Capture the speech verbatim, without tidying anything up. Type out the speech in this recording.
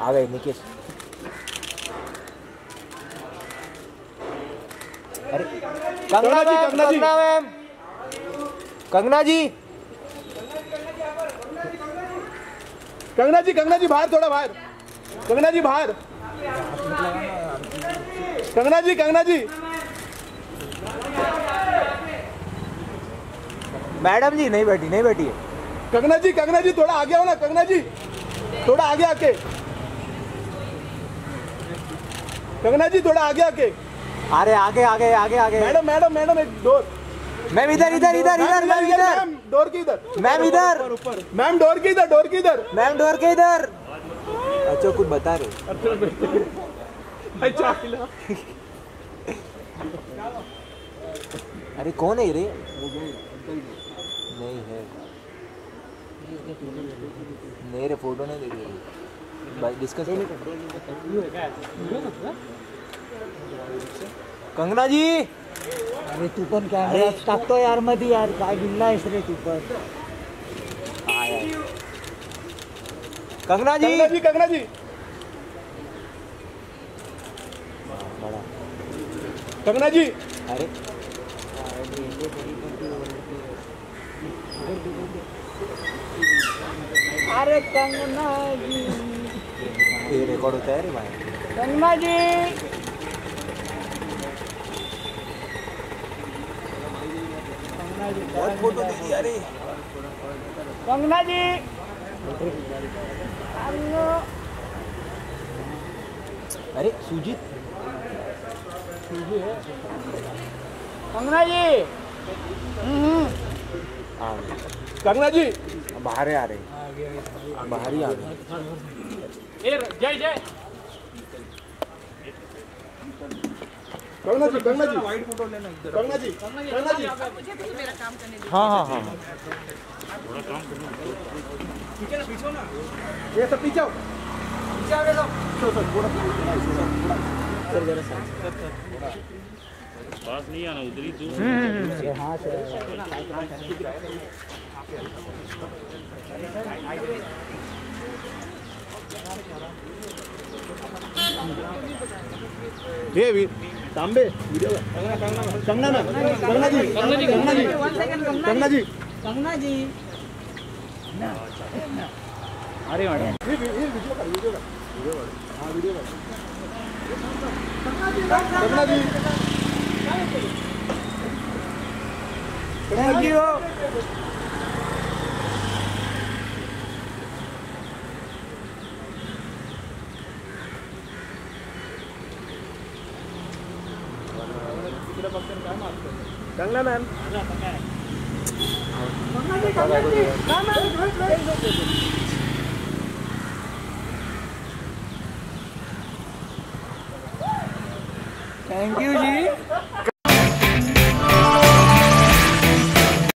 आ गए निकेश। अरे कंगना जी, कंगना जी, मैम, कंगना जी, कंगना जी, कंगना जी बाहर, थोड़ा बाहर, कंगना जी बाहर, कंगना जी, कंगना जी, मैडम जी नहीं बैठी, नहीं बैठी है। कंगना जी, कंगना जी थोड़ा आगे आओ ना, कंगना जी थोड़ा आगे आके, कंगना जी थोड़ा आगे आके, अरे आगे आगे आगे आगे। मैडम मैडम मैडम एक डोर, मैम इधर इधर इधर इधर, मैम इधर, मैम डोर की इधर, मैम इधर, मैम डोर की इधर, डोर की इधर, मैम डोर के इधर। अच्छा कुछ बता रहे। अरे कौन है रे? नहीं है, नहीं रे, फोटो नहीं देख रहे, डिस्कस नहीं कर। कंगना जी, अरे तू पण कॅमेरा टाकतो यार मध्ये यार, काय बिल्ला आहेस रे तू पण। हाँ यार, कंगना जी, कंगना जी, कंगना जी, बड़ा कंगना जी, अरे अरे कंगना जी, ये रिकॉर्ड होता है रे भाई। कंगना जी, बहुत फोटो दे दिया रे। कंगना जी, अरे सुजीत, कंगना जी, आ गए। कंगना जी, बाहर ही आ रहे, बाहर ही आ गए। जय जय, कंगना जी, कंगना जी, वाइट फोटो लेना इधर, कंगना जी, कंगना जी, मुझे तो मेरा काम करने दीजिए। हाँ हाँ हाँ, थोड़ा काम करो, पीछे ना, पीछे ना, ये सब पीछे आओ, पीछे आओ, सर सर थोड़ा थोड़ा सर जरा सर पास नहीं आना, उधर ही दूर। हाँ सर, ये भी तांबे वीडियो कंगना ना, कंगना जी, कंगना जी, कंगना जी, कंगना जी, कंगना जी, अरे मैडम ये ये वीडियो का वीडियो का वीडियो हाँ video Kangana ji, thank you. Kangana ma'am, thank you ji.